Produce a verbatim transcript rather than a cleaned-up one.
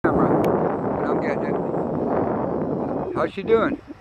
camera, and I'm getting it. How's she doing?